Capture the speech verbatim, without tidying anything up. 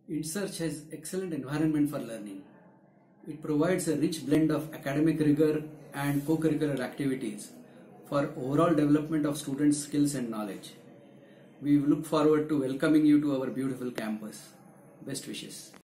IndSearch has excellent environment for learning. It provides a rich blend of academic rigor and co-curricular activities for overall development of students' skills and knowledge. We look forward to welcoming you to our beautiful campus. Best wishes.